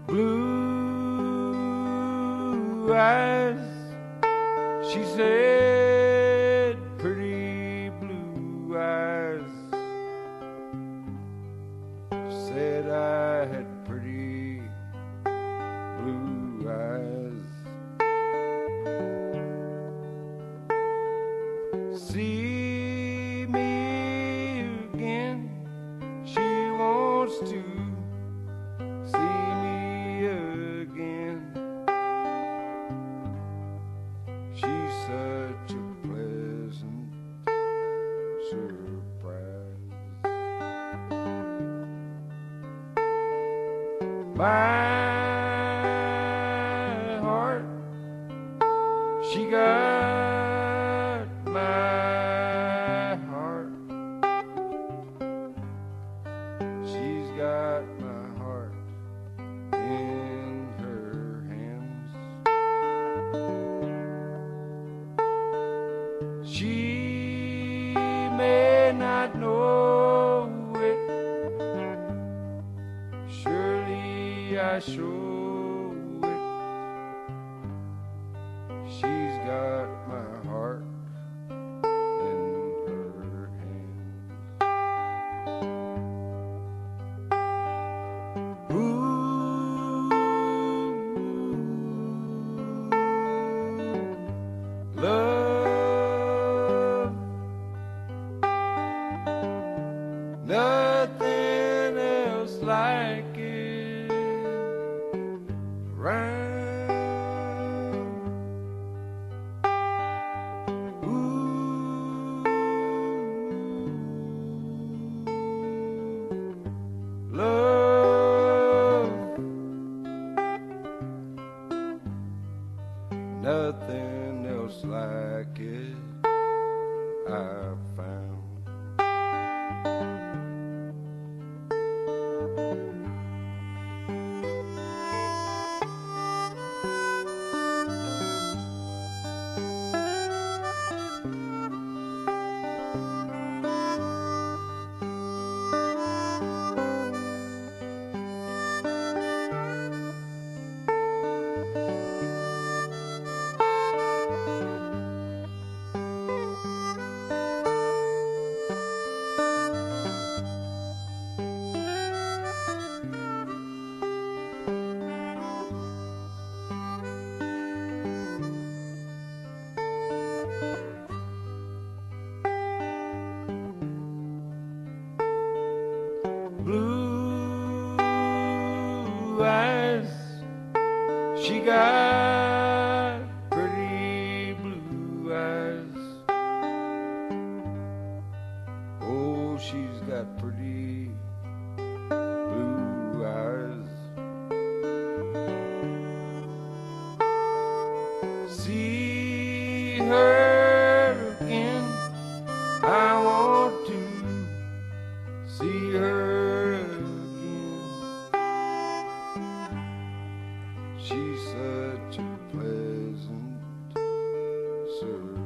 blue eyes, she said, pretty blue eyes. Said I had pretty blue eyes. See me again, she wants to see me again. She's such a pleasant surprise. My heart, she got my heart. She's got my heart in her hands. She may not know it, surely I show it. She's got my heart in her hands. Ooh, love, nothing else like it around. Ooh, love, nothing else like it I've found. Blue eyes, she got pretty blue eyes. Oh, she's got pretty blue eyes. See her again, I want to see her again. She's such a pleasant surprise.